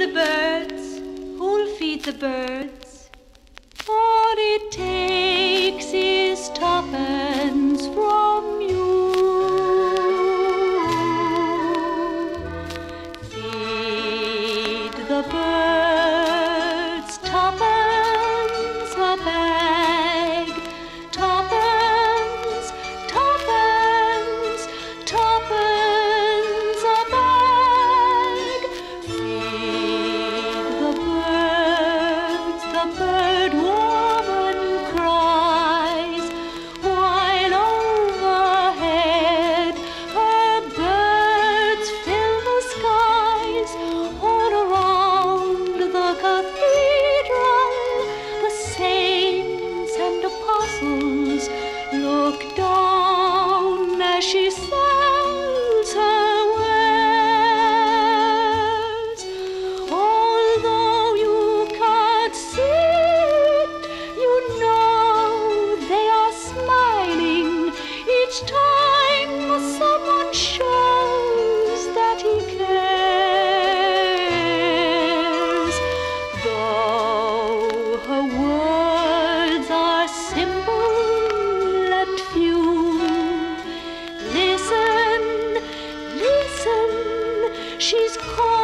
the birds? Who'll feed the birds? All it takes is tuppence from you. Feed the birds, tuppence a bag, tuppence, tuppence, tuppence a bag. Feed the birds, the bird woman cries, while overhead her birds fill the skies. All around the cathedral, the saints and apostles look down as she sells her wares. Although you can't see it, you know they are smiling each time someone shows that he cares. Though her words are simple and few, listen, listen, she's calling.